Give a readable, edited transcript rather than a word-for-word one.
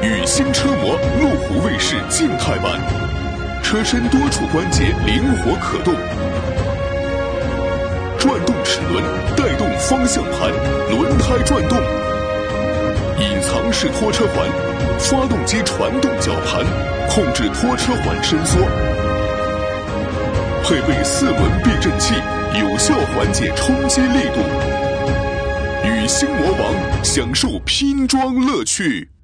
与星车模路虎卫士静态版，车身多处关节灵活可动，转动齿轮带动方向盘，轮胎转动，隐藏式拖车环，发动机传动绞盘，控制拖车环伸缩，配备4轮避震器，有效缓解冲击力度。与星魔王享受拼装乐趣。